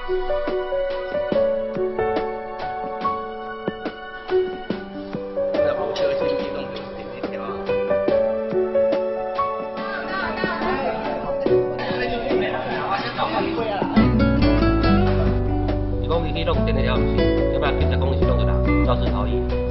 是讲你去弄电的了，不是？要不然警察讲你是弄个人肇事逃逸。